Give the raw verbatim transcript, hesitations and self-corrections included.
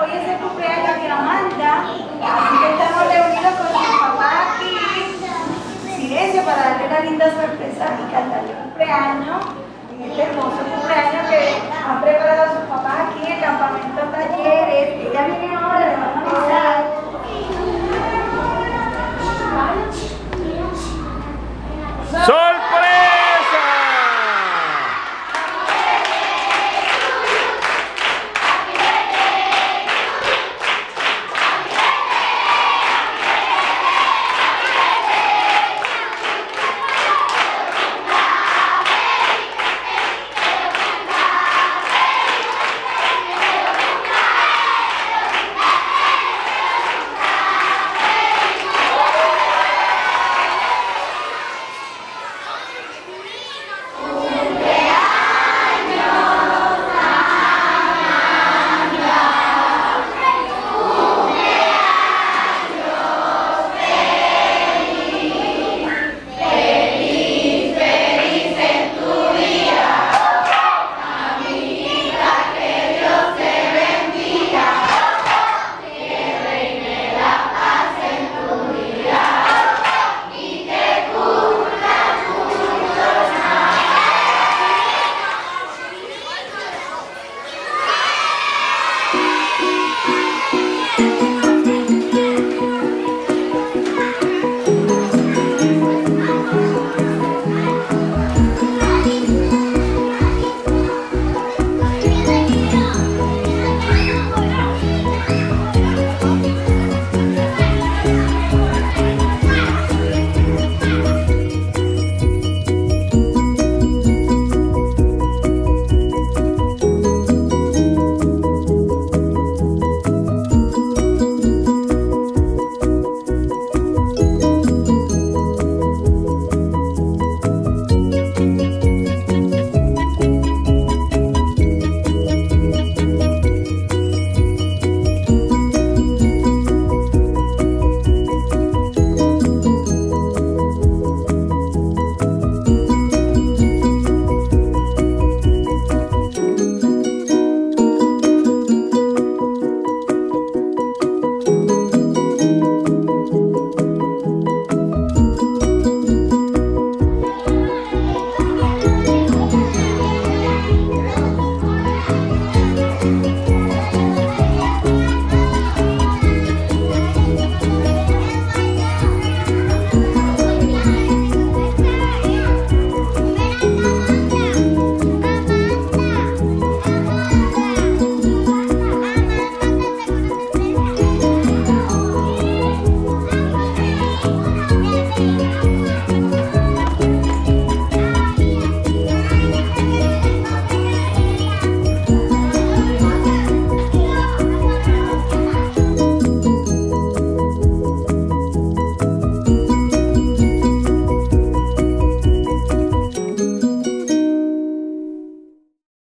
hoy es el cumpleaños de Amanda, así que estamos reunidos con su papá aquí. Silencio para darle una linda sorpresa y cantarle cumpleaños en este hermoso cumpleaños que han preparado sus papás aquí en el campamento Talleres. Ella viene ahora, le van a avisar.